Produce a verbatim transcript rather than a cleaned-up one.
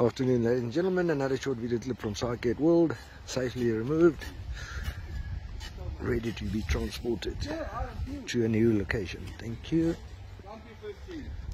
Afternoon, ladies and gentlemen. Another short video clip from Cycad World, safely removed, ready to be transported to a new location. Thank you.